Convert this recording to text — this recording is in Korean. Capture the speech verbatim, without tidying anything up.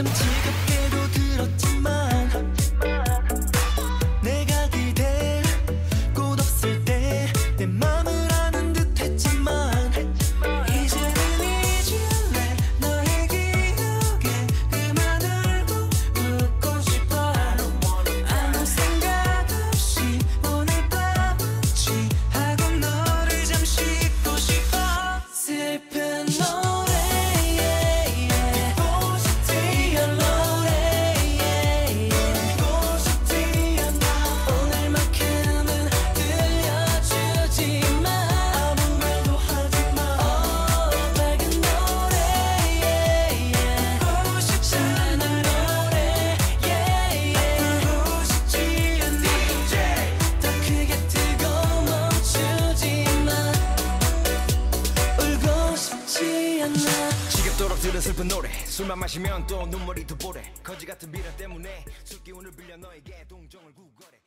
참 지겹게도 들었지만 내가 그댈 꽃 없을 때 내 맘을 아는 듯 했지만 이제는 잊을래 너의 기억에 그만 울고 웃고 싶어 아무 생각 없이 오늘 밤은 취하고 너를 잠시 잊고 싶어 슬픈 노래 지겹도록 들은 슬픈 노래 술만 마시면 또 눈물이 더 보래 거지 같은 미련 때문에 술 기운을 빌려 너에게 동정을 구걸해